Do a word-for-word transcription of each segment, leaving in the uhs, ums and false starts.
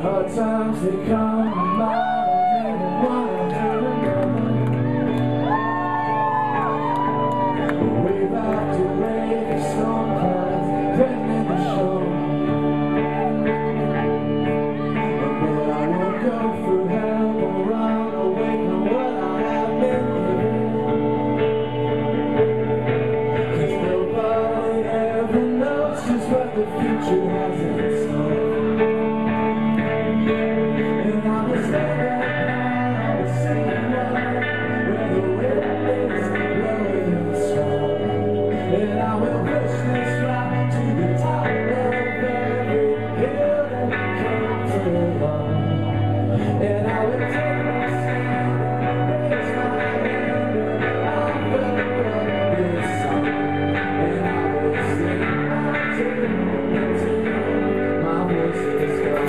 Hard times they come to mind, and then one after another. Wave after wave, storm clouds, threatening the shore. And then I won't go for help or run away from what I have been living. 'Cause nobody ever knows just what the future has in store. And I will push this rock to the top of every hill that comes along. And I will take my stand and raise my hand. I'll fill up this song. And I will sing my tune until my voice is gone.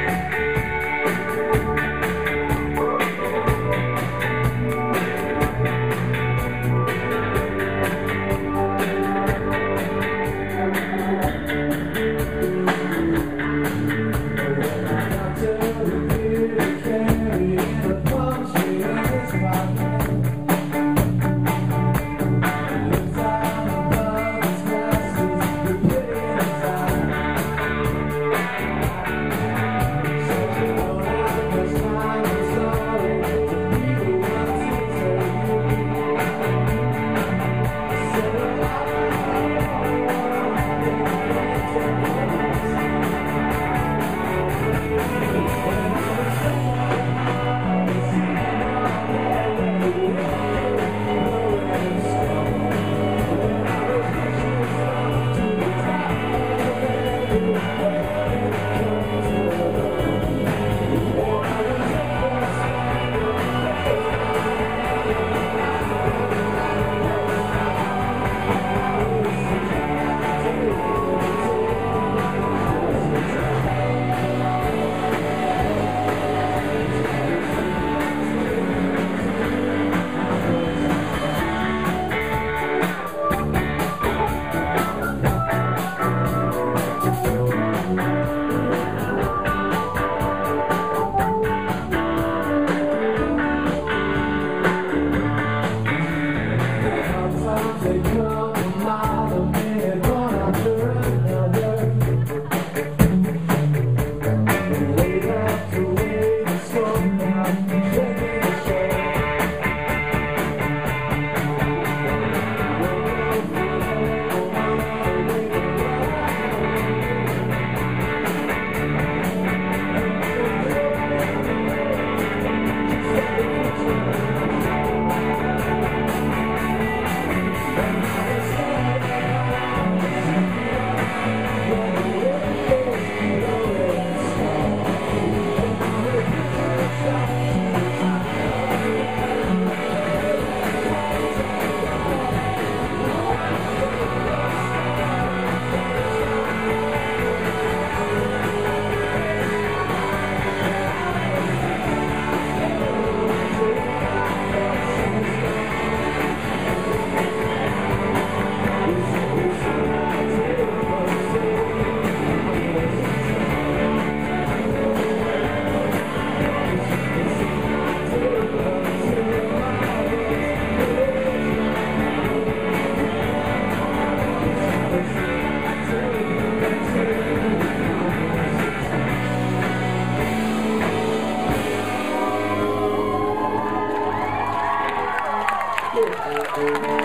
They come a mile of men, one after another. Wave after wave, the storm clouds, threatening the shore. Thank you.